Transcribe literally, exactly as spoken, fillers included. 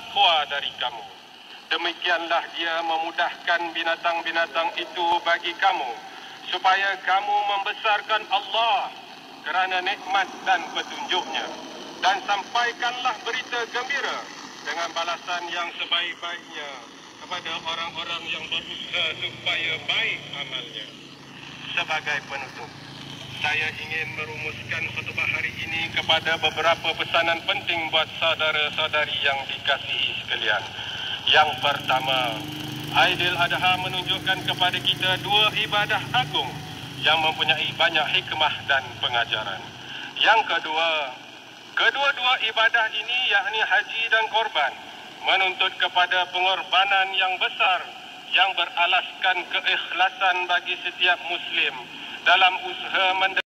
takwa dari kamu. Demikianlah dia memudahkan binatang-binatang itu bagi kamu, supaya kamu membesarkan Allah kerana nikmat dan petunjuknya. Dan sampaikanlah berita gembira dengan balasan yang sebaik-baiknya kepada orang-orang yang berusaha supaya baik amalnya. Sebagai penutup, saya ingin merumuskan khutbah hari ini kepada beberapa pesanan penting buat saudara-saudari yang dikasihi sekalian. Yang pertama, Aidiladha menunjukkan kepada kita dua ibadah agung yang mempunyai banyak hikmah dan pengajaran. Yang kedua, kedua-dua ibadah ini yakni haji dan korban menuntut kepada pengorbanan yang besar yang beralaskan keikhlasan bagi setiap Muslim dalam usaha mendekat